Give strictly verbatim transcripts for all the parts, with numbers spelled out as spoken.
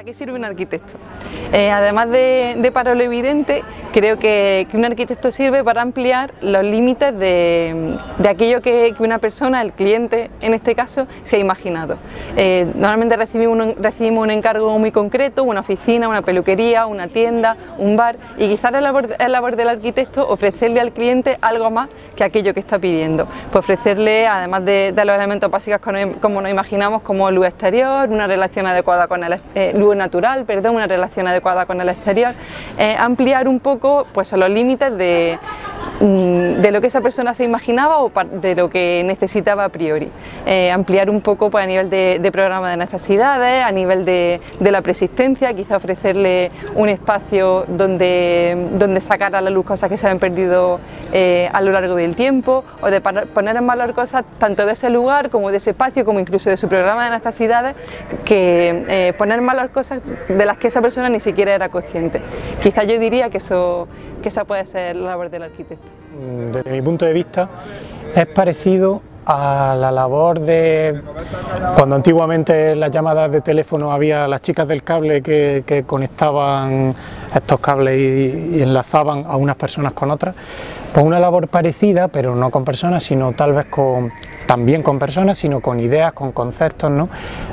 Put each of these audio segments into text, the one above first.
¿Para qué sirve un arquitecto? Eh, además de, de para lo evidente, creo que, que un arquitecto sirve para ampliar los límites de, de aquello que, que una persona, el cliente en este caso, se ha imaginado. Eh, normalmente recibimos un, recibimos un encargo muy concreto, una oficina, una peluquería, una tienda, un bar, y quizás es labor, es labor del arquitecto ofrecerle al cliente algo más que aquello que está pidiendo. Pues ofrecerle, además de, de los elementos básicos como, como nos imaginamos, como luz exterior, una relación adecuada con el eh, luz natural, perdón, una relación adecuada con el exterior, eh, ampliar un poco pues los límites de, de lo que esa persona se imaginaba o de lo que necesitaba a priori, eh, ampliar un poco pues, a nivel de, de programa de necesidades, a nivel de, de la preexistencia, quizá ofrecerle un espacio donde, donde sacar a la luz cosas que se han perdido eh, a lo largo del tiempo, o de poner en valor cosas tanto de ese lugar como de ese espacio, como incluso de su programa de necesidades, que eh, poner en valor cosas de las que esa persona ni siquiera era consciente. Quizá yo diría que, eso, que esa puede ser la labor del arquitecto. Desde mi punto de vista es parecido a la labor de cuando antiguamente en las llamadas de teléfono había las chicas del cable que, que conectaban estos cables y, y enlazaban a unas personas con otras, pues una labor parecida, pero no con personas, sino tal vez con, también con personas, sino con ideas, con conceptos, ¿no?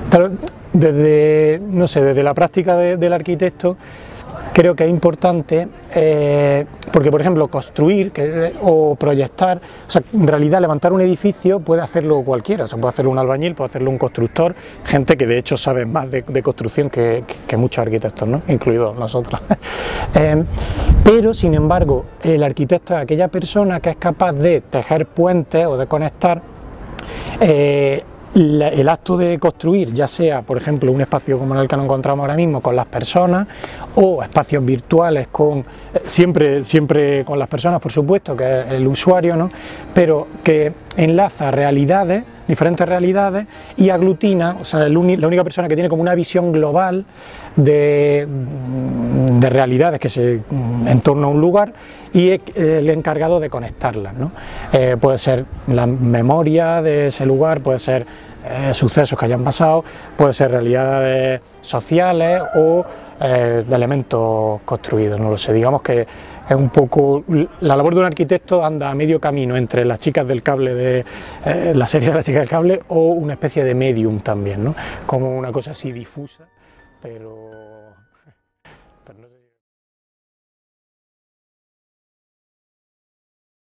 Desde, no sé, desde la práctica de, del arquitecto, creo que es importante, eh, porque por ejemplo construir que, o proyectar, o sea, en realidad levantar un edificio puede hacerlo cualquiera, o sea, puede hacerlo un albañil, puede hacerlo un constructor, gente que de hecho sabe más de, de construcción que, que, que muchos arquitectos, ¿no? Incluidos nosotros. eh, pero sin embargo, el arquitecto es aquella persona que es capaz de tejer puentes o de conectar eh, La, el acto de construir, ya sea por ejemplo un espacio como el que nos encontramos ahora mismo con las personas, o espacios virtuales con siempre, siempre con las personas, por supuesto, que es el usuario, ¿no? Pero que enlaza realidades, diferentes realidades, y aglutina, o sea, el uni, la única persona que tiene como una visión global de, de realidades que se en torno a un lugar, y es el encargado de conectarlas, ¿no? Eh, puede ser la memoria de ese lugar, puede ser eh, sucesos que hayan pasado, puede ser realidades sociales o eh, de elementos construidos, no lo sé. Digamos que es un poco, la labor de un arquitecto anda a medio camino entre las chicas del cable de eh, la serie de las chicas del cable, o una especie de medium también, ¿no? Como una cosa así difusa, pero, pero no sé si...